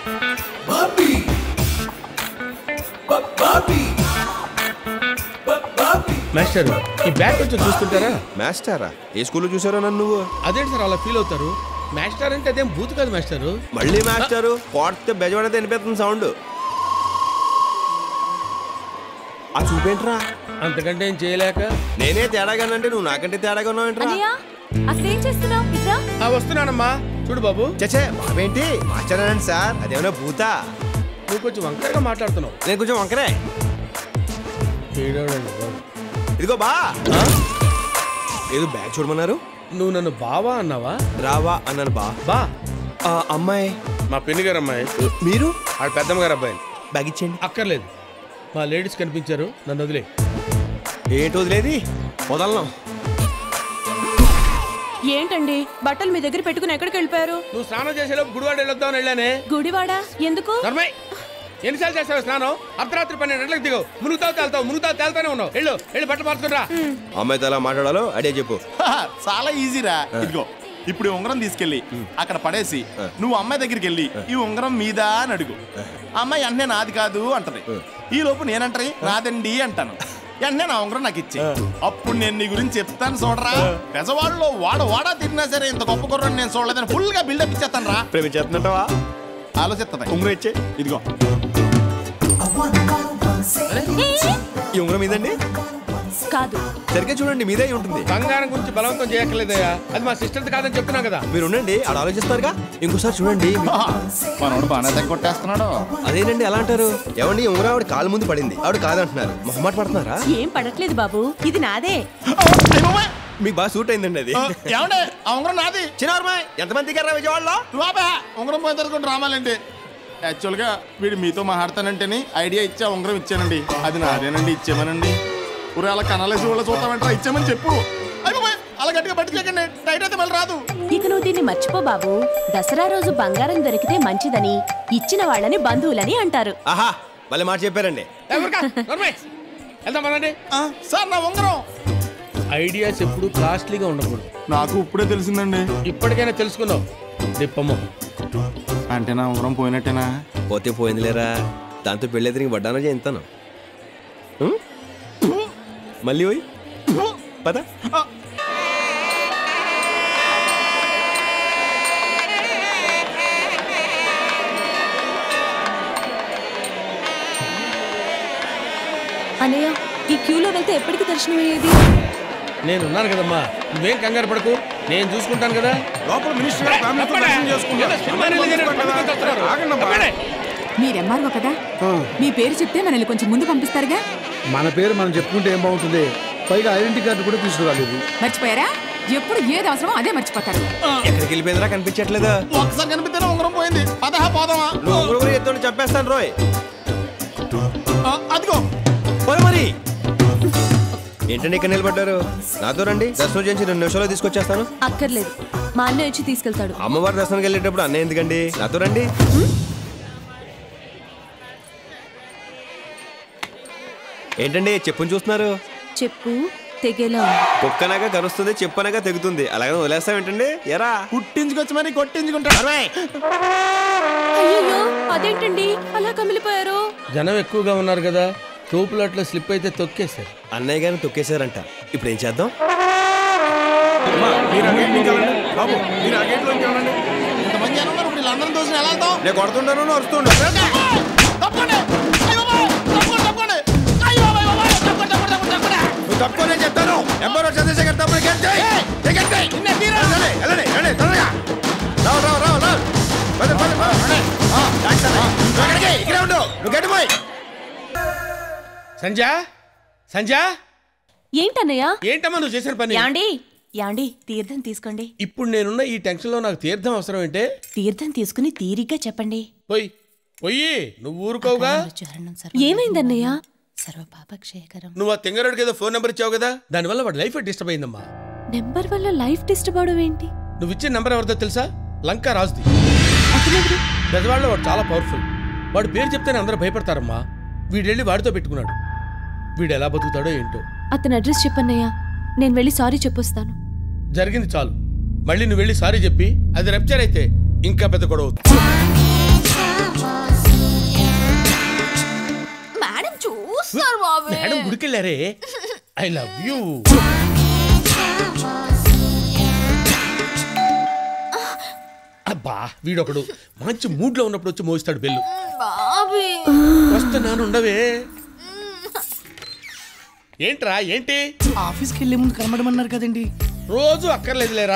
Master ఈ bag కొంచెం చూసుకుంటారా? మాస్టరా? ఏ స్కూల్లో చూసారో నన్ను నువ్వు? అదేంటి సార్ అలా ఫీల్ అవుతారు? మాస్టర్ అంటే అదేం బూత్ కాదు మాస్టర్. మళ్ళీ మాస్టరు కొడితే బెజవాడైతే వినిపిస్తుంది సౌండ్. ఆ చూపేంట్రా? అంతకంటే ఏం చేయలేక నేనే తేడాగానంటే నువ్వు నాకంటే తేడాగా ఉన్నావేంట్రా? అసలేం చేస్తున్నావు? వస్తున్నానమ్మా. చూడు బాబు. చచ్చే బాబేంటి మాస్టరేనండి సార్, అదేమన్నా భూతా? నువ్వు కొంచెం వంకరగా మాట్లాడుతున్నావు. నేను కొంచెం వంకరే. ఇదిగో బా, ఏదో బ్యాగ్ చూడమన్నారు. నువ్వు నన్ను బావా అన్నావా? రావా అన్నాను. బా అమ్మాయి మా పిన్ని గారు అమ్మాయి. మీరు? ఆడ పెద్దమ్మ గారు అబ్బాయి. బ్యాగ్ ఇచ్చేయండి. అక్కర్లేదు, మా లేడీస్ కనిపించారు, నన్ను వదిలే. ఏంటి వదిలేది? వదలను. ఏంటండి బట్టలు మీ దగ్గర పెట్టుకుని ఎక్కడికి వెళ్ళిపోయారు? నువ్వు స్నానం చేసేలోపు గుడివాడ వెళ్ళొద్దామని వెళ్ళానే. గుడివాడ ఎందుకు? ఎన్నిసార్లు చేస్తావు స్నానం? అర్ధరాత్రి 12 గంటలకు దిగవు. మునుగుతావు తేలుతానే ఉన్నావు. వెళ్ళి బట్టలు మార్చుకురా. అమ్మాయితో ఎలా మాట్లాడాలో అడే చెప్పు. చాలా ఈజీరా. ఇదిగో ఇప్పుడు ఉంగరం తీసుకెళ్ళి అక్కడ పడేసి నువ్వు అమ్మాయి దగ్గరికి వెళ్ళి ఈ ఉంగరం మీద అని అడుగు. అమ్మాయి వెంటనే నాది కాదు అంటది. ఈ లోపు నేనంటే నాదండి అంటాను. వెంటనే నా ఉంగరం నాకు ఇచ్చి అప్పుడు నేను నీ గురించి చెప్తాను చూడరా. పెసవాళ్ళలో వాడా తిన్నా సరే ఇంత గొప్ప గుర్రం నేను చూడలేదని ఫుల్ గా బిల్డప్ ఇచ్చేస్తాను రా. ప్రేమించేస్తున్నట్టవా? ఆలోచిస్తుంది. ఉంగరం ఇచ్చే. ఇదిగో ఈ ఉంగరం మీదండి కాదు. సరిగ్గా చూడండి, మీదే ఉంటుంది. బంగారం గురించి బలవంతం చేయక్కర్లేదయ్యా, అది మా సిస్టర్ కాదని చెప్తున్నా కదా. మీరు ఉండండి, ఆడ ఆలోచిస్తారుగా. ఇంకోసారి చూడండి. మనోడు బాగా తగ్గొట్టేస్తున్నాడు. అదేనండి అలా అంటారు. ఏమండి ఉంగరం ఆవిడ కాలు ముందు పడింది, ఆవిడ కాదంటున్నారు. మొహమాట పడుతున్నారా? ఏం పడట్లేదు బాబు, ఇది నాదే. మీకు బాగా సూట్ అయిందండి అది. ఏమంటే ఆ ఉంగరం నాది. చిన్నమ్మాయి ఎంతమంది దిగారా విజయవాడలో? ఉంగరం పోయి తరుకుంటూ రామాలండి. యాక్చువల్గా వీడు మీతో మాట్లాడతానంటేని ఐడియా ఇచ్చా ఉంగరం ఇచ్చానండి. అది నాదేనండి, ఇచ్చేమనండి. ఊరే అలా కనాలేసి వాళ్ళ చూస్తామంటారా, ఇచ్చామని చెప్పు. అయిపోయి అలా గట్టిగా పట్టుకోకండి, టైట్ అయితే మళ్ళీ రాదు. ఇక నువ్వు దీన్ని మర్చిపో బాబు. దసరా రోజు బంగారం దొరికితే మంచిదని, ఇచ్చిన వాళ్ళని బంధువులని అంటారు. ఆహా, మళ్ళీ మాట చెప్పారండి. సార్ నా ఉంగరం. ఐడియాస్ ఎప్పుడు కాస్ట్లీగా ఉండకూడదు. నాకు ఇప్పుడే తెలిసిందండి. ఇప్పటికైనా తెలుసుకున్నావు. దిప్పమ్మ అంటే నా ఉంగరం పోయినట్టేనా? పోతే పోయింది లేరా, దాంతో పెళ్ళెదిరికి పడ్డానో చేస్తాను. మళ్ళీ పోయి పద. అన్నయ్య ఈ క్యూలో వెళ్తే ఎప్పటికి దర్శనం అయ్యేది? నేనున్నాను కదమ్మా, నువ్వేం కంగారు పడకు, నేను చూసుకుంటాను కదా. మీరు ఎంఆర్ఓ కదా, మీ పేరు చెప్తే మనల్ని కొంచెం ముందు పంపిస్తారుగా. మన పేరు మనం చెప్పుకుంటే ఏం బాగుంటుంది? పైగా ఐడెంటిటీ కార్డు కూడా తీసుకురాలేదు. మర్చిపోయారా? ఎప్పుడు ఏది అవసరమో అదే మర్చిపోతారు. ఎక్కడికి వెళ్ళిపోయిందిరా, కనిపించట్లేదా? ఒకసారి కనిపిస్తేనే ఉంగరం పోయింది. పదహా పోదామా? నువ్వు ఉంగరం ఎత్తుని చెప్పేస్తాను రోయ్. అదిగో మరి ఏంటండి ఇక్కడ నిలబడ్డారు? నాతో రండి, దర్శనం చేసి 2 నిమిషాల్లో తీసుకొచ్చేస్తాను. అక్కర్లేదు, మా అన్నయ్య వచ్చి తీసుకెళ్తాడు. అమ్మవారి దర్శనానికి వెళ్ళేటప్పుడు అన్నయ్య ఎందుకండి? నాతో రండి. ఏంటండి చెప్పుని చూస్తున్నారు? చెప్పు తెగేలా కుక్కనగా కరుస్తుంది, చెప్పనగా తెగుతుంది. అలాగే వదిలేస్తావేంటండి? ఎరా పుట్టించుకొచ్చి మరి కొట్టించుకుంటాడు. అయ్యో అదేంటండి అలా కమిలిపోయారు? జనం ఎక్కువగా ఉన్నారు కదా, తోపులు అట్లా స్లిప్ అయితే తొక్కేశారు. అన్నయ్య గారిని తొక్కేశారంట. ఇప్పుడు ఏం చేద్దాం? ఇంతమంది జనం ఉన్నారు, ఇప్పుడు వీళ్ళందరం దోషం ఎలా వెళ్తాం? నేను కొడుతుంటాను, వస్తుంటా. నువ్వు తప్పుకోనే చెప్తాను. ఎంబరో చంద్రశేఖర్ తప్పని సంజా, సంజా ఏంటన్నయ్య? ఏంటమ్మా నువ్వు చేసిన పని? యాండి తీర్థం తీసుకోండి. ఇప్పుడు నేనున్న ఈ టెన్షన్ లో నాకు తీర్థం అవసరం ఏంటే? తీర్థం తీసుకుని తీరిగ్గా చెప్పండి. పొయ్యి నువ్వు ఊరుకోవుగా. ఏమైందన్నయ్య? నువ్వు ఆ తింగరుడికి ఏదో ఫోన్ నెంబర్ ఇచ్చావు కదా, దానివల్ల వాడు లైఫ్ డిస్టర్బ్ అయిందమ్మా. నెంబర్ వల్ల లైఫ్ డిస్టర్బ్ అవడం ఏంటి? నువ్వు ఇచ్చిన నెంబర్ ఎవరిదో తెలుసా? లంకా రాజుది. పెద్దవాళ్ళు వాడు చాలా పవర్ఫుల్. వాడు పేరు చెప్తేనే అందరూ భయపడతారమ్మా. వీడెళ్ళి వాడితో పెట్టుకున్నాడు. వీడు ఎలా బతుకుతాడో ఏంటో. అతని అడ్రస్ చెప్పన్నయ్యా, నేను వెళ్ళి సారీ చెప్పొస్తాను. జరిగింది చాలు, మళ్ళీ నువ్వు వెళ్ళి సారీ చెప్పి అది రప్చర్ అయితే ఇంకా పెద్ద గొడవ అవుతుంది. గుడికెళ్ళారే ఐ లవ్ యూ. అబ్బా వీడొకడు మంచి మూడ్ లో ఉన్నప్పుడు వచ్చి మోస్తాడు బెల్లు. వస్తున్నాను ఉండవే. ఏంట్రా ఏంటి? ఆఫీస్కి వెళ్ళే ముందు కనబడమన్నారు కదండి. రోజు అక్కర్లేదులేరా.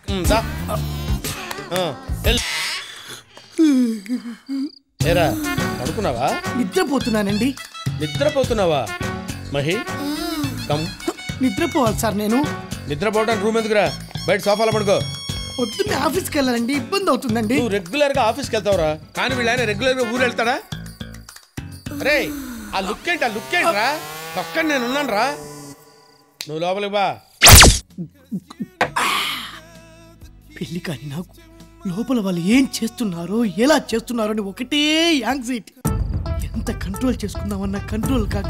ఏరా పడుకున్నావా? నిద్రపోతున్నానండి. నిద్రపోతున్నావా మహి? కమ్. నిద్రపోవాలి సార్ నేను. నిద్రపోవడానికి రూమ్ ఎందుకురా, బయట సోఫాలో పడుకో. పొద్దున్నే ఆఫీస్కి వెళ్ళాలండి, ఇబ్బంది అవుతుందండి. నువ్వు రెగ్యులర్ గా ఆఫీస్కి వెళ్తావురా, కానీ వీళ్ళైనా రెగ్యులర్ గా ఊరు వెళ్తాడా? రే ఆ లుక్ ఏంట్రా? పక్కన నేను ఉన్నాను రా, నువ్వు లోపలికి బా. పెళ్లి కానీ నాకు లోపల వాళ్ళు ఏం చేస్తున్నారో ఎలా చేస్తున్నారో అని ఒకటే యాంగ్జైటీ. ఎంత కంట్రోల్ చేసుకుందామన్నా కంట్రోల్ కాక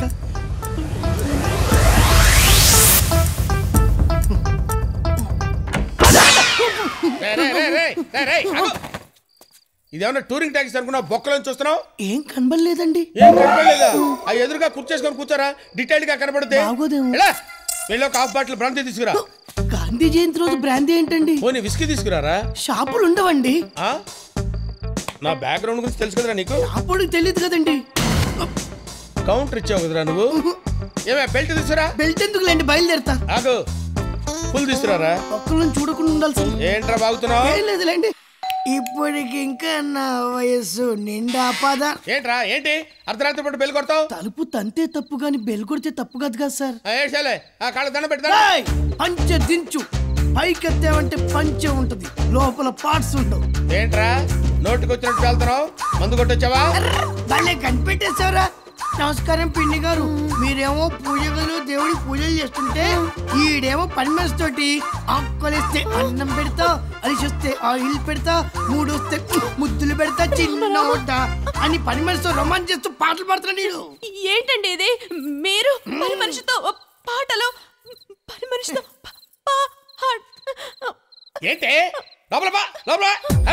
ఇదేమన్నా టూరింగ్ ట్యాక్సీ అనుకున్నా? బొక్కలో చూస్తున్నావు, ఏం కనబడలేదండి. ఏం కనపడలేదా? ఆ ఎదురుగా కుర్చేసుకొని కూర్చోరా, డీటెయిల్ గా కనపడితే. వెళ్ళి ఒక హాఫ్ బాటిల్ బ్రాంతి తీసుకురా. గాంధీ జయంతి రోజు బ్రాంతి ఏంటండి? పోనీ విస్కీ తీసుకురారా. షాపులు ఉండవండి. నా బ్యాక్గ్రౌండ్ గురించి తెలుసు కదరా నీకు? అప్పుడు తెలియదు కదండి. కౌంటర్ ఇచ్చావు కదరా నువ్వు. ఏమే బెల్ట్ తీసుకురా. బెల్ట్ ఎందుకులేండి, బయలుదేరతా. ఆగు, ఫుల్ తీసుకురారా. ఒక్కళ్ళని చూడకుండా ఉండాల్సి. ఏంట్రా బాగుతున్నావు? ఏం లేదులేండి. ఇప్పటికి ఇంకా నా వయస్సు నిండా పద. ఏంట్రా ఏంటి అర్ధరాత్రి పూట బెల్ కొడతావు? తలుపు తంతే తప్పు గాని బెల్ కొడితే తప్పు కాదు కదా సార్. ఏడ్చాలే, ఆ కాళ్ళ దండ పెడతా. పంచె దించు, పైకెత్తావంటే పంచె ఉంటది, లోపల పార్ట్స్ ఉండవు. ఏంట్రా నోటికి వచ్చినట్టు వెళ్తున్నావు? మందు కొట్టొచ్చావా? భలే కనిపెట్టేశారా. నమస్కారం పిండి గారు. మీరేమో పూజ గదిలో దేవుడికి పూజలు చేస్తుంటే ఈడేమో పని మనిషి తోటి ఆకులేస్తే అన్నం పెడతా, అలిసొస్తే ఆయిల్ పెడతా, మూడొస్తే ముద్దులు పెడతా, చిన్న వంట అని పని మనిషితో రొమాన్స్ చేస్తూ పాటలు పాడుతున్నాడు నీడు. ఏంటండి ఇది? మీరు పని మనిషితో పాటలు, పని మనిషితో ఏంటి? లోపల బా, లోపల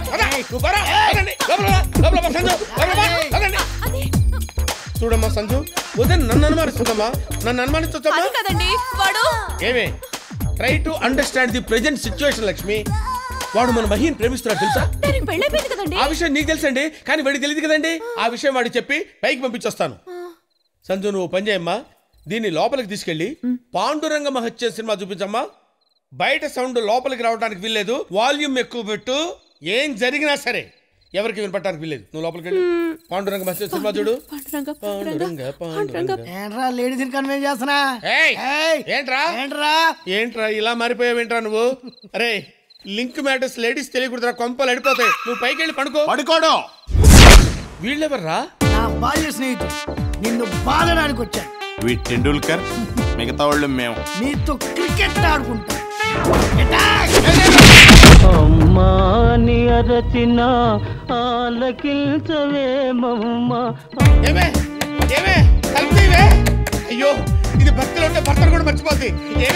చూడమ్మా సంజు, ఉదయం నన్ను అనుమానిస్తుందమ్మా. నన్ను అనుమానిస్తుందమ్మా కదండి వాడు. ఏమే try to understand the present situation Lakshmi. వాడు మన మహిని ప్రేమిస్తున్నాడు తెలుసా? ఆ విషయం నీకు తెలుసండి, కానీ వాడికి తెలియదు కదండి. ఆ విషయం వాడికి చెప్పి పైకి పంపించొస్తాను. సంజు నువ్వు పని చేయమ్మా, దీన్ని లోపలికి తీసుకెళ్ళి పాండురంగ మహత్య సినిమా చూపించమ్మా. బయట సౌండ్ లోపలికి రావడానికి వీల్లేదు, వాల్యూమ్ ఎక్కువ పెట్టు. ఏం జరిగినా సరే ఎవరికి వినపడటానికి వీల్లేదు. నువ్వు లోపలికి వెళ్ళి పాండురంగ మహత్య సినిమా చూడు. ఏంట్రా లేడీస్ కన్వెన్స్ చేస్తున్నా? ఏంట్రా ఇలా మారిపోయావేంట్రా నువ్వు? అరే లింక్ మ్యాటర్స్ లేడీస్ తెలియకూడదురా, కొంపలు అడిపోతాయి. నువ్వు పైకి వెళ్ళి పడుకోవడం. వీళ్ళెవర్రా? నా బాల్య స్నేహితుడు, నిన్ను బాధడానికి వచ్చాను. టెండూల్కర్, మిగతా వాళ్ళు మేము నీతో క్రికెట్ ఆడుకుంటాం. అమ్మాని అరచిన ఆలకిల్చవేమమ్మా. అయ్యో ఇది భక్తులు ఉంటే భర్తలు కూడా మర్చిపోద్ది.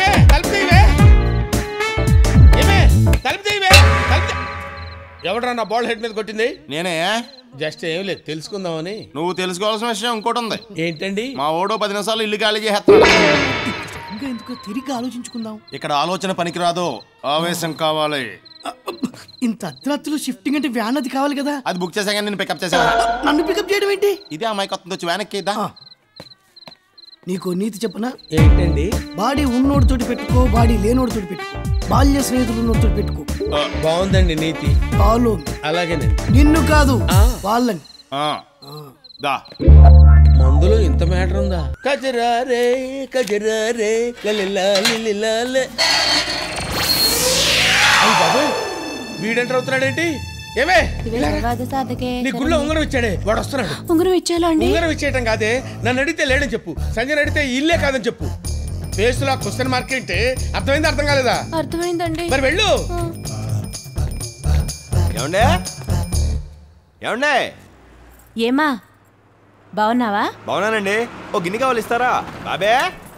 ఎవడరా నా బాల్ హెడ్ మీద కొట్టింది? నేనే. జస్ట్ ఏం లేదు తెలుసుకుందామని. నువ్వు తెలుసుకోవాల్సిన విషయం ఇంకోటి ఉంది. ఏంటండి? మా ఓడో 10 నిమిషాలు ఇల్లు ఖాళీ చేస్తాడు. ఎందుకు తిరిగి ఆలోచించుకుందాం. ఇక్కడ ఆలోచన పనికిరాదు, ఆవేశం కావాలి. ఇంత అర్ధరాత్రులు షిఫ్టింగ్ అంటే వ్యాన్ అది కావాలి కదా. అది బుక్ చేసాక నేను పికప్ చేసా. నన్ను పికప్ చేయడం ఏంటి? ఇదే అమ్మాయి కొత్త వచ్చి వ్యాన్ ఎక్కిద్దా. నీకు నీతి చెప్పనా? ఏంటండి? బాడీ ఉన్నోడితోటి పెట్టుకో, బాడీ లేనోడితోటి పెట్టుకో, బాల్య స్నేహితులు ఉన్నోడితోటి పెట్టుకో. బాగుందండి నీతి. ఫాలో. అలాగేనండి. నిన్ను కాదు వాళ్ళని. మందులో ఇంత మ్యాటర్ ఉందా? కజరారే కజరారే లలిలాలిలాలే. వీడెంటర్ అవుతున్నాడేంటి? ఏమే నీ గుళ్ళో ఉంగరం ఇచ్చాడే వాడు వస్తున్నాడు. ఉంగరం ఇచ్చేలా అండి? ఉంగరం ఇచ్చేయటం కాదే, నన్ను అడిగితే లేడని చెప్పు, సంజయ్ అడిగితే ఇల్లే కాదని చెప్పు. ఫేస్లో క్వశ్చన్ మార్క్ ఏంటి? అర్థమైంది అర్థం కాలేదా? అర్థమైందండి. మరి వెళ్ళు. ఏమండే ఏమా బాగున్నావా? బాగున్నానండి. ఓ గిన్నె కావాలి, ఇస్తారా? బాబే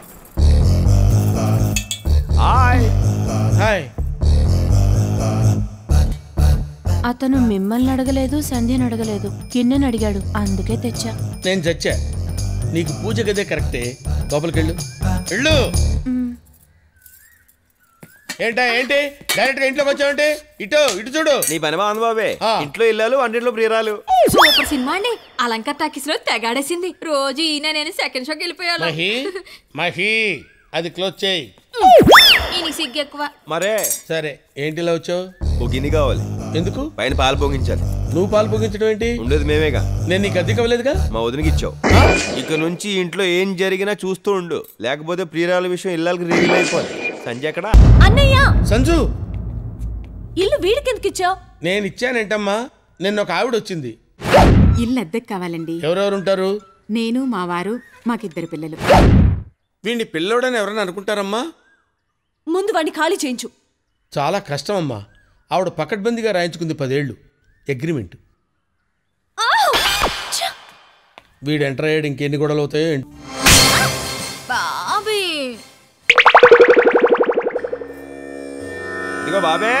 హాయ్. హాయ్. అతను మిమ్మల్ని అడగలేదు, సంధ్యని అడగలేదు, కిన్నెని అడిగాడు, అందుకే తెచ్చా. నేను చచ్చా. నీకు పూజ గదే కరెక్టే, లోపలికి వెళ్ళు వెళ్ళు. ఏంటి డైరెక్ట్ గా ఇంట్లోకి వచ్చావంటే ఇటు చూడు. నీ పని బాగుంది బాబే. ఆ. ఇంట్లో ఇల్లాలు వంటింట్లో ప్రియురాలు. సూపర్ సినిమా అండి. అలంకార్ టాకీస్ లో తెగాడేసింది. రోజు ఈయన నేను సెకండ్ షోకి వెళ్ళిపోయాను. మహి అది క్లోజ్ చేయి. ఈయనకి సిగ్గు ఎక్కువ. మరే సరే ఏంటి ఇలా వచ్చావు? ఓ గిన్నె కావాలి. ఎందుకు? పైన పాలు పొంగించాలి. నువ్వు పాలు పొగించడం ఏంటి? ఉండేది మేమేగా. నేను నీకు అద్దె ఇవ్వలేదుగా. మా వదినకి ఇచ్చావు. ఇక నుంచి ఇంట్లో ఏం జరిగినా చూస్తూ ఉండు, లేకపోతే ప్రియురాల విషయం ఇళ్ళకి రివీల్ అయిపోద్ది. సంజయ్ ఎక్కడా? అన్నయ్య సంజు ఇల్లు వీడికెందుకు ఇచ్చావు? నేను ఇచ్చానేంటమ్మా? నిన్న ఒక ఆవిడ వచ్చింది. ఇల్లు అద్దెకు కావాలండి. ఎవరెవరు ఉంటారు? నేను మా వారు మాకిద్దరు పిల్లలు. వీడిని పిల్లోడని ఎవరైనా అనుకుంటారమ్మా? ముందు వాడిని ఖాళీ చేయించు. చాలా కష్టం అమ్మా. ఆవిడ పకడ్బందీగా రాయించుకుంది 10 ఏళ్ళు అగ్రిమెంట్. వీడు ఎంటర్ అయ్యాడు, ఇంకెన్ని గొడవలు అవుతాయో ఏంటి. బాబీ ఇదిగో బాబే.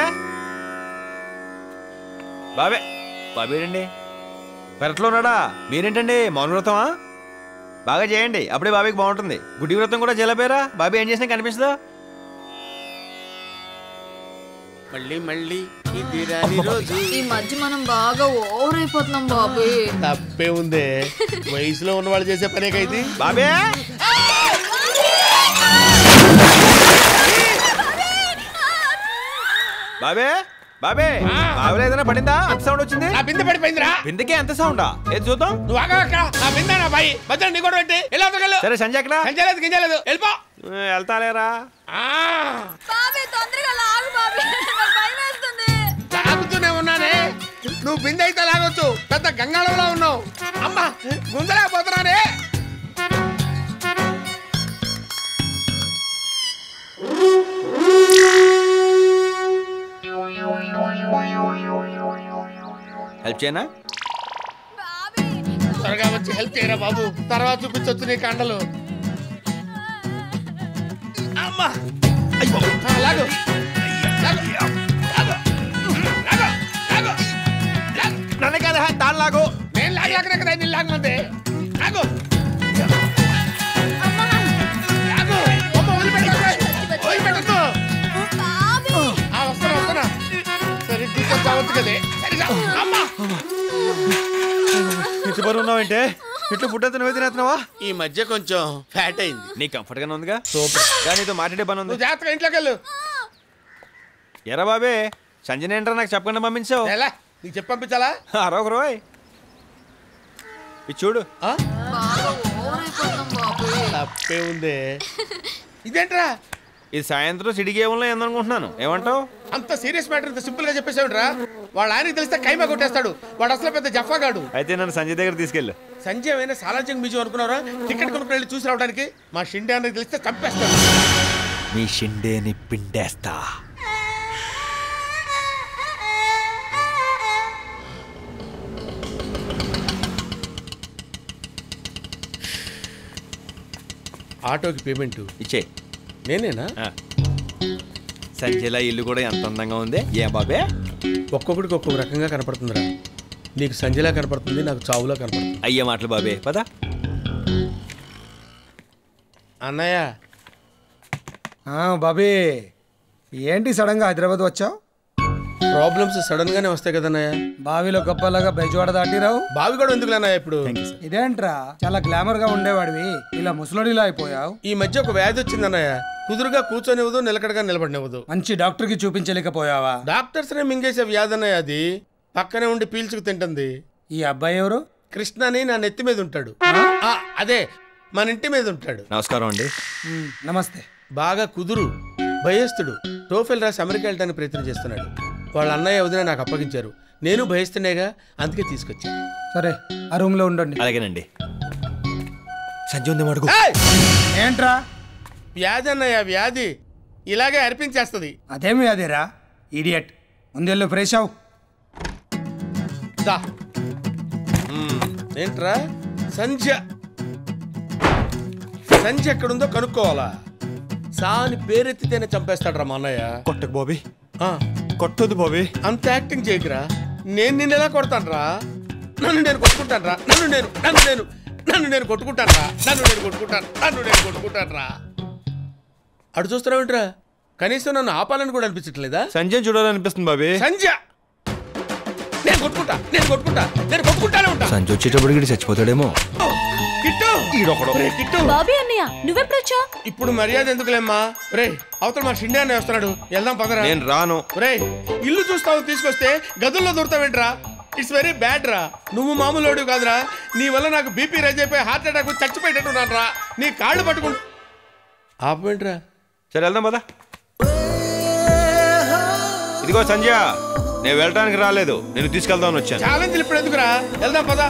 బాబే ఏంటండి పెరట్లో ఉన్నాడా? మీరేంటండి మౌన వ్రతమా? బాగా చేయండి, అప్పుడే బాబీకి బాగుంటుంది. గుడి వ్రతం కూడా జలపేరా. బాబీ ఏం చేసినా కనిపిస్తుందా? మళ్ళీ ఇది రాని రోజు. ఈ మధ్య మనం బాగా ఓవర్ అయిపోతున్నాం బాబీ. తప్పే ఉందే, వయసులో ఉన్నవాళ్ళు చేసే పనే కైది. బాబే బాబే బాబే బాబులో ఏదైనా పడిందా? అంత సౌండ్ వచ్చింది. నా బిందె పడిపోయిందిరా. బిందెకే ఎంత సౌండా? ఏది చూద్దాం. నువ్వు ఆగక్క. నా బిందె నా బాయి మధ్య నీ కూడా పెట్టి ఎలా సరే సంజయ్ ఎక్కడ? సంచలేదు గింజలేదు వెళ్ళిపో. వెళ్తాలేరా? బాబీ తొందరగా లాగు బాబీ. నాకు భయం వేస్తుంది. లాగుతూనే ఉన్నానే. నువ్వు బిందె అయితే లాగొచ్చు, పెద్ద గంగాళంలో ఉన్నావు. అమ్మా గుంజలేకపోతున్నానే. హెల్ప్ చేయనా? త్వరగా వచ్చి హెల్ప్ చేయరా బాబు. తర్వాత చూపించొచ్చు నీ కండలు. అమ్మా లాగు నన్ను కదా తాను లాగు. నేను లాగలేకనే కదా నేను లాగమంది. లాగు వదిలిపెట్టద్దు. వస్తున్నా సరే కూర్చొని చావచ్చు కదే. సరిగా అమ్మా ఇంటి బరువు ఉన్నావంటే ఇట్లా ఫుడ్ అంతా నువ్వే తినేస్తున్నావా? ఈ మధ్య కొంచెం ఫ్యాట్ అయింది. నీ కంఫర్ట్ గానే ఉందిగా. సూపర్. కానీ నీతో మాట్లాడే పని ఉంది. నువ్వు జాగ్రత్తగా ఇంట్లోకి వెళ్ళు. ఎరా బాబే సంజయ్ ఏంట్రా నాకు చెప్పకుండా పంపించావు? ఎలా నీకు చెప్పి పంపించాలా? అరొక రోయ్ ఇది చూడు. తప్పే ఉందే. ఇదేంట్రా? ఇది సాయంత్రం సిటీ గేమ్లో ఏందనుకుంటున్నాను. ఏమంటావు? అంత సీరియస్ మ్యాటర్ ఇంత సింపుల్ గా చెప్పేసావుట్రా. వాళ్ళ ఆయనకి తెలిస్తే కైమా కొట్టేస్తాడు. వాడు అసలు పెద్ద జఫాగాడు. అయితే నన్ను సంజయ్ దగ్గర తీసుకెళ్ళు. సంజయ్ అయినా సాలార్జంగ్ మ్యూజియం అనుకున్నారా? టికెట్ కొనుక్కుని వెళ్ళి చూసి రావడానికి. మా షిండే అన్నకి తెలిస్తే చంపేస్తాడు. మీ షిండేని పిండేస్తా. ఆటోకి పేమెంట్ ఇచ్చే. నేనేనా? సంజయ్లా ఇల్లు కూడా ఎంత అందంగా ఉంది. ఏ బాబే ఒక్కొక్కడికి ఒక్కొక్క రకంగా కనపడుతుందిరా. నీకు సంజయ్లా కనపడుతుంది, నాకు చావులా కనపడుతుంది. అయ్యే మాటలు బాబే. పద అన్నయ్య. బాబీ ఏంటి సడన్గా హైదరాబాద్ వచ్చావు? ప్రాబ్లమ్స్ సడన్ గానే వస్తాయి కదన్నయ్య. బావిలో గొప్పలాగా బెజవాడ దాటిరావు. బావి కూడా ఎందుకు అన్నయ్య ఇప్పుడు? ఇదేంట్రా చాలా గ్లామర్ గా ఉండేవాడివి, ఇలా ముసలోడిలా అయిపోయావు. ఈ మధ్య ఒక వ్యాధి వచ్చింది అన్నయ్య. కుదురుగా కూర్చొనివ్వదు, నిలకడగా నిలబడినివ్వదు. మంచి డాక్టర్ కి చూపించలేకపోయావా? డాక్టర్స్ నే మింగేసే వ్యాధి అన్నయ్య అది. పక్కనే ఉండి పీల్చుకు తింటుంది. ఈ అబ్బాయి ఎవరు? కృష్ణ అని నా నెత్తి మీద ఉంటాడు. అదే మన ఇంటి మీద ఉంటాడు. నమస్కారం అండి. నమస్తే. బాగా కుదురు, భయస్తుడు. టోఫెల్ రాసి అమెరికా వెళ్ళడానికి ప్రయత్నం చేస్తున్నాడు. వాళ్ళ అన్నయ్య వదిన నాకు అప్పగించారు. నేను భయస్తునేగా, అందుకే తీసుకొచ్చా. సరే ఆ రూమ్ లో ఉండండి. అలాగేనండి. సంజయ్ ఉంది మడుగు. ఏంట్రా? వ్యాధి అన్నయ్య, వ్యాధి ఇలాగే అర్పించేస్తుంది. అదేమి అదేరా ఇడియట్. ముందెళ్ళు ఫ్రెష్ అవు. ఏంట్రా? సంధ్య ఎక్కడుందో కనుక్కోవాలా? సాని పేరెత్తితేనే చంపేస్తాడ్రా మా అన్నయ్య. కొట్టకు బాబీ, కొట్టదు బాబీ. అంత యాక్టింగ్ చేయకురా. నేను నిన్ను ఎలా కొడతాను రా? నన్ను నేను కొట్టుకుంటాను రా. నన్ను నేను నన్ను నేను కొట్టుకుంటాను రా. అటు చూస్తున్నావేంట్రా? కనీసం నన్ను ఆపాలని కూడా అనిపించట్లేదా? సంజయ్ చూడాలనిపిస్తుంది బాబీ. సంజయ్ నేను కొట్టుకుంటానే ఉంటా. సంజయ్ వచ్చేటప్పుడు చచ్చిపోతాడేమో. బాబీ అన్నయ్య నువ్వెప్పుడొచ్చా? ఇప్పుడు మర్యాద ఎందుకులేమ్మా? రే అవతల మా షిండే అన్న వస్తున్నాడు, వెళ్దాం పదరా. నేను రాను. రే ఇల్లు చూస్తావు తీసుకొస్తే గదుల్లో దూరతావేంట్రా? ఇట్స్ వెరీ బ్యాడ్ రా. నువ్వు మామూలు కాదురా. నీ వల్ల నాకు బీపీ రైజ్ అయిపోయి హార్ట్ అటాక్ చచ్చిపోయేటట్టున్నాను రా. నీ కాళ్ళు పట్టుకుంటా ఆపేంట్రా. సరే వెళ్దాం పద. ఇదిగో సంజయ్, నేను వెళ్ళటానికి రాలేదు, నేను తీసుకెళ్దామని వచ్చాను. ఛాలెంజ్ ఇప్పుడు ఎందుకురా, వెళ్దాం పద.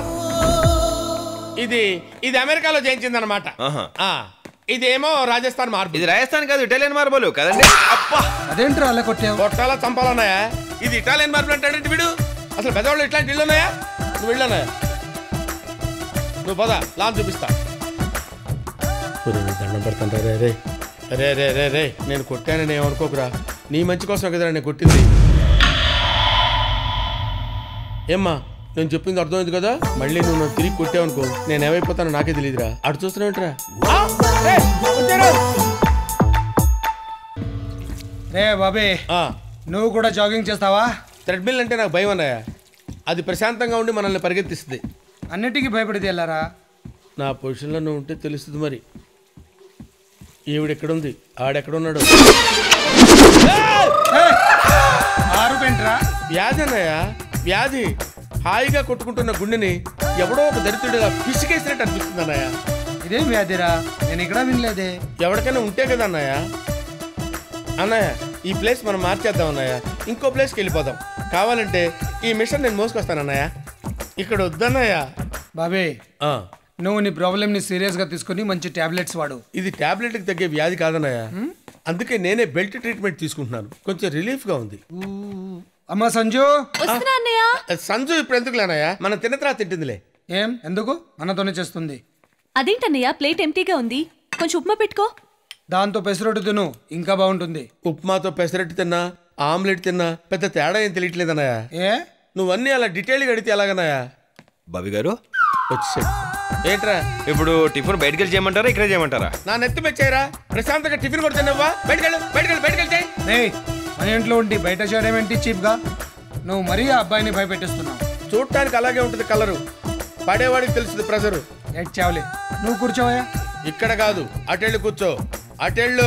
ఇది అమెరికాలో చేయించిందన్నమాట. ఇదేమో రాజస్థాన్ మార్బుల్. ఇది రాజస్థాన్ కాదు, ఇటాలియన్ మార్బుల్ కదండి. అబ్బా అదేంట్రా అలా కొట్టావు? కొట్టాలా చంపాలన్నాయా? ఇది ఇటాలియన్ మార్బుల్ అంటాడంటే వీడు. అసలు పెద్దవాళ్ళు ఇట్లాంటి ఇళ్ళు ఉన్నాయా? నువ్వు వెళ్ళన్నాయా? నువ్వు పద, లాన్ చూపిస్తా. దండం పెడతాను రే రే రే రే రే రే నేను కొట్టానని ఏమనుకోకురా. నీ మంచి కోసం కదరా నేను కొట్టింది. ఏమ్మా నేను చెప్పింది అర్థమైంది కదా? మళ్ళీ నువ్వు నన్ను తిరిగి కొట్టావనుకో నేను ఏమైపోతానో నాకే తెలియదురా. అటు చూస్తున్నావేంట్రా? రే బాబే, నువ్వు కూడా జాగింగ్ చేస్తావా? థ్రెడ్మిల్ అంటే నాకు భయం అన్నాయా. అది ప్రశాంతంగా ఉండి మనల్ని పరిగెత్తిస్తుంది. అన్నిటికీ భయపడితే వెళ్ళారా? నా పొజిషన్లో నువ్వు ఉంటే తెలుస్తుంది. మరి ఈవిడెక్కడుంది, ఆడెక్కడున్నాడు? వ్యాధి అన్నయ్య, వ్యాధి. హాయిగా కొట్టుకుంటున్న గుండెని ఎవడో ఒక దరిద్రుడిగా పిసికేసినట్టు అనిపిస్తుంది అన్నయ్య. ఇదేం వ్యాధిరా? నేను ఇక్కడ వినలేదే. ఎవరికైనా ఉంటే కదా అన్నయ్య. అన్నయ్య ఈ ప్లేస్ మనం మార్చేద్దాం అన్నయ్య, ఇంకో ప్లేస్కి వెళ్ళిపోదాం. కావాలంటే ఈ మిషన్ నేను మోసుకొస్తాను అన్నయ్య, ఇక్కడ వద్దన్నయ్య. బాబే నువ్వు నీ ప్రాబ్లమ్ని సీరియస్గా తీసుకుని మంచి టాబ్లెట్స్ వాడు. ఇది టాబ్లెట్కి తగ్గే వ్యాధి కాదన్నయ్య, అందుకే నేనే బెల్ట్ ట్రీట్మెంట్ తీసుకుంటున్నాను. కొంచెం రిలీఫ్గా ఉంది. అమ్మా సంజు. సంజు ఇప్పుడు ఎందుకులేనయ్య, మనం తిన్న తర్వాత తింటుందిలే. ఏం ఎందుకు? మనతోనే చేస్తుంది. అదేంటన్నయ్య ప్లేట్ ఎంటీగా ఉంది, కొంచెం ఉప్మా పెట్టుకో. దాంతో పెసరట్టు తిను, ఇంకా బాగుంటుంది. ఉప్మాతో పెసరట్టు తిన్నా, ఆమ్లెట్ తిన్నా పెద్ద తేడా ఏం తెలియట్లేదన్నయ్య. ఏ నువ్వన్నీ అలా డీటెయిల్గా అడిగితే ఎలాగన్నయ్య? బాబీ గారు వచ్చేసాడు. ఏంట్రా ఇప్పుడు టిఫిన్ బయటకు వెళ్ళి చేయమంటారా ఇక్కడే చేయమంటారా? నా నెత్తి మెచ్చాయిరా. ప్రశాంతంగా టిఫిన్ కూడా తిన్నావా? బయటకెళ్ళి మన ఇంట్లో ఉండి బయట చేయడం ఏంటి చీప్ గా? నువ్వు మరీ ఆ అబ్బాయిని భయపెట్టిస్తున్నావు. చూడటానికి అలాగే ఉంటుంది కలరు, పడేవాడికి తెలుస్తుంది ప్రెజరు. చావలే నువ్వు కూర్చోవయా. ఇక్కడ కాదు, అటెళ్ళు కూర్చో, అటెళ్ళు.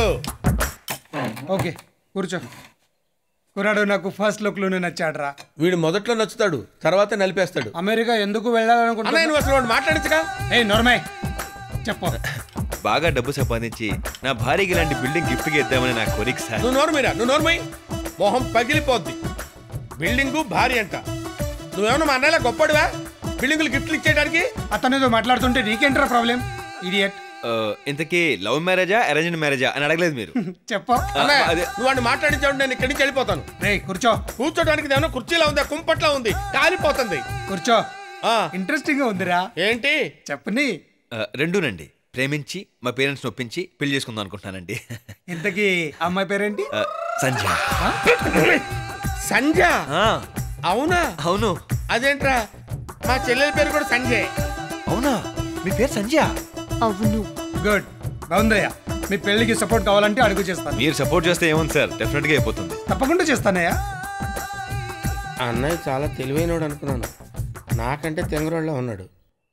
ఓకే కూర్చో. కుర్రాడు నాకు ఫస్ట్ లుక్ లోనే నచ్చాడ్రా. వీడు మొదట్లో నచ్చుతాడు, తర్వాత నలిపేస్తాడు. అమెరికా ఎందుకు వెళ్ళాలనుకుంటున్నా? నువ్వు అసలు మాట్లాడించగా. నోర్మై చెప్పు. బాగా డబ్బు సంపాదించి నా భార్యకి ఇలాంటి బిల్డింగ్ గిఫ్ట్ గా ఇద్దామని నా కోరిక సార్. నువ్వు నోర్మై మొహం పగిలిపోద్ది. బిల్డింగు భార్య అంట. నువ్వేమన్నా మా అన్నయ్యలా గొప్పడివా బిల్డింగులు గిఫ్ట్లు ఇచ్చేయడానికి? అతనితో మాట్లాడుతుంటే నీకేంట్రా ప్రాబ్లం? ఇడియట్. ఇంతకీ లవ్ మ్యారేజా అరేంజ్డ్ మ్యారేజా అని అడగలేదు మీరు. చెప్పు. నువ్వు వాడిని మాట్లాడించావు, నేను ఇక్కడి నుంచి వెళ్ళిపోతాను. కూర్చో. కూర్చోడానికి ఏమన్నా కుర్చీలా ఉందా, కుంపట్లా ఉంది, కాలిపోతుంది. కూర్చో. ఇంట్రెస్టింగ్ గా ఉందిరా. ఏంటి చెప్పని? రెండూనండి. ప్రేమించి మా పేరెంట్స్ నొప్పించి పెళ్లి చేసుకుందాం అనుకుంటున్నానండి. ఇంతకీ అమ్మాయి పేరేంటి? సంజయ్. సంజయ్? అవునా? అవును. అదేంట్రా మా చెల్లెల పేరు కూడా సంజయ్. అవునా? మీ పేరు సంజయ్? అవును. గుడ్. బాగుందయ్యా. మీ పెళ్లికి సపోర్ట్ కావాలంటే అడుగు చేస్తాను. మీరు సపోర్ట్ చేస్తే ఏముంది సార్, డెఫినెట్ గా అయిపోతుంది. తప్పకుండా చేస్తానయ్యా. అన్నయ్య చాలా తెలివైనోడు అనుకున్నాను, నాకంటే తెంగరోళ్ళ ఉన్నాడు.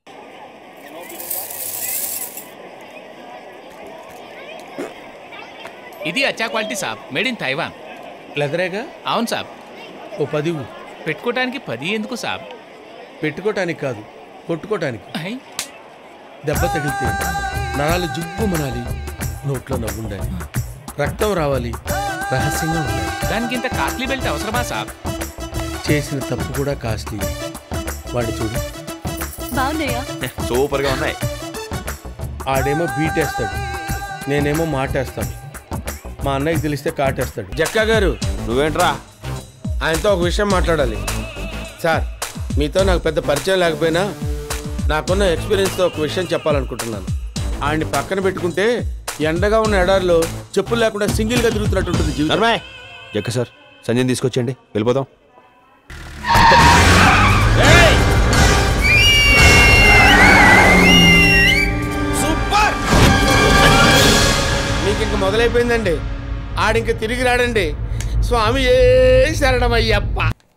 ఇది అచ్చా క్వాలిటీ సాబ్, మేడ్ ఇన్ తైవాన్. లెదరేగా? అవును సాబ్. ఓ 10 పెట్టుకోవటానికి 10 ఎందుకు సాబ్? పెట్టుకోవటానికి కాదు, కొట్టుకోవటానికి. దెబ్బ తగిలితే నరాలు జుబ్బు మనాలి, నోట్లో నవ్వుండాలి, రక్తం రావాలి, రహస్యంగా ఉండాలి. దానికి ఇంత కాస్ట్లీ బెల్ట్ అవసరమా సాబ్? చేసిన తప్పు కూడా కాస్ట్లీ. వాడు చూడు. బాగున్నాయా? సూపర్ గా ఉన్నాయి. ఆడేమో బీటేస్తాడు, నేనేమో మాటేస్తాను. మా అన్నయ్యకి తెలిస్తే కాటేస్తాడు. జక్కా గారు నువ్వేంట్రా? ఆయనతో ఒక విషయం మాట్లాడాలి. సార్ మీతో నాకు పెద్ద పరిచయం లేకపోయినా నాకున్న ఎక్స్పీరియన్స్తో ఒక విషయం చెప్పాలనుకుంటున్నాను. ఆయన్ని పక్కన పెట్టుకుంటే ఎండగా ఉన్న ఎడారిలో చెప్పులు లేకుండా సింగిల్గా తిరుగుతున్నట్టు ఉంటుంది జీవితం. జక్క సార్ సంజయ్ తీసుకొచ్చేయండి, వెళ్ళిపోదాం. మొదలైపోయిందండి. ఆడింక తిరిగి రాడండి. స్వామి ఏ శరణమయ్యప్ప.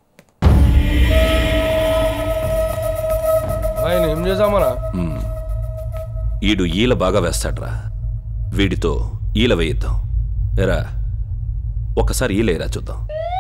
ఆయన ఏం చేద్దామరా? ఈడు ఈల బాగా వేస్తాడ్రా, వీడితో ఈల వేయిద్దాం. ఎరా ఒక్కసారి ఈలేరా చూద్దాం.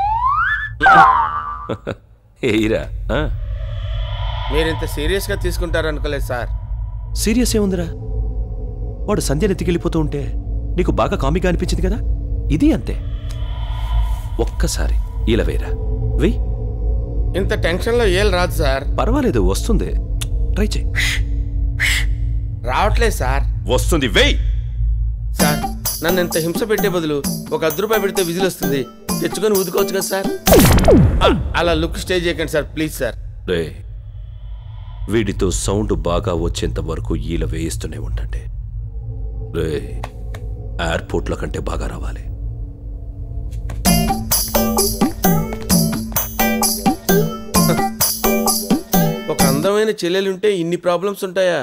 ఏయిరా. మీరింత సీరియస్గా తీసుకుంటారనుకోలేదు సార్. సీరియస్ ఏముందిరా, వాడు సంధ్యను ఎత్తికెళ్ళిపోతూ ఉంటే నీకు బాగా కామిగా అనిపించింది కదా, ఇది అంతే. ఒక్కసారి ఈల వేయరా, వెయ్యి. ఇంత టెన్షన్లో ఏం రాదు సార్. పర్వాలేదు, వస్తుంది, ట్రై చేయి. రావట్లేదు సార్. వస్తుంది, వెయ్యి. సార్ నన్ను ఇంత హింస పెట్టే బదులు ఒక ₹10 పెడితే విజిల్ వస్తుంది, తెచ్చుకొని ఊదుకోవచ్చు కదా సార్. అలా లుక్ స్టే చేయకండి సార్, ప్లీజ్ సార్. రే, వీడితో సౌండ్ బాగా వచ్చేంత వరకు ఈల వేయిస్తూనే ఉండండి. రే, ఎయిర్పోర్ట్లో కంటే బాగా రావాలి. ఒక అందమైన చెల్లెలుంటే ఇన్ని ప్రాబ్లమ్స్ ఉంటాయా?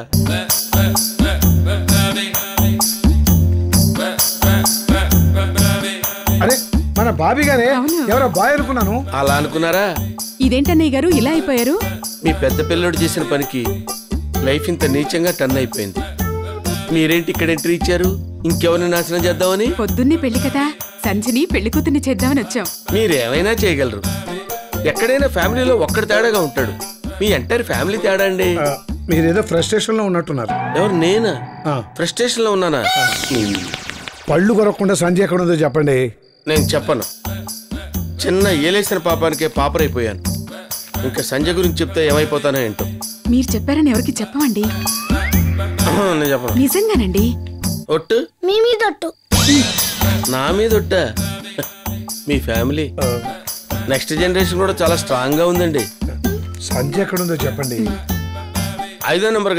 అరే మన బాబీ గారే, ఎవరో బాయ్ అనుకున్నాను. అలా అనుకున్నారా? ఇదేంటన్నయ్య గారు ఇలా అయిపోయారు? మీ పెద్ద పిల్లడు చేసిన పనికి లైఫ్ ఇంత నీచంగా టర్న్ అయిపోయింది. మీరేంటి ఇక్కడ ఎంట్రీ ఇచ్చారు? ఇంకెవరిని నాశనం చేద్దామని? పొద్దున్నే పెళ్లి కదా, సంజని పెళ్లి కూతుర్ని చేద్దామని వచ్చాం. మీరేమైనా చేయగలరు. ఎక్కడైనా ఫ్యామిలీలో ఒక్కడి తేడాగా ఉంటాడు. మీ ఎంటైర్ ఫ్యామిలీ తేడా అండి. మీరేదో ఫ్రస్ట్రేషన్ లో ఉన్నట్టున్నారు. ఎవరు? నేనా ఫ్రస్ట్రేషన్ లో ఉన్నానా? పళ్ళు కొరకుండా సంజయ్ ఎక్కడ ఉందో చెప్పండి. నేను చెప్పను. చిన్న ఏలేసిన పాపానికే పాపరైపోయాను. ఇంకా సంజయ్ గురించి చెప్తే ఏమైపోతానో ఏంటో. మీరు చెప్పారని ఎవరికి చెప్పమండి. నేను చెప్పను. నిజంగానండి. ఒట్టు? మీ మీద ఒట్టు. నా మీద ఒట్టా? మీ ఫ్యామిలీ నెక్స్ట్ జనరేషన్ కూడా చాలా స్ట్రాంగ్ గా ఉందండి. సంజయ్ ఎక్కడ ఉందో చెప్పండి. 5వ నెంబర్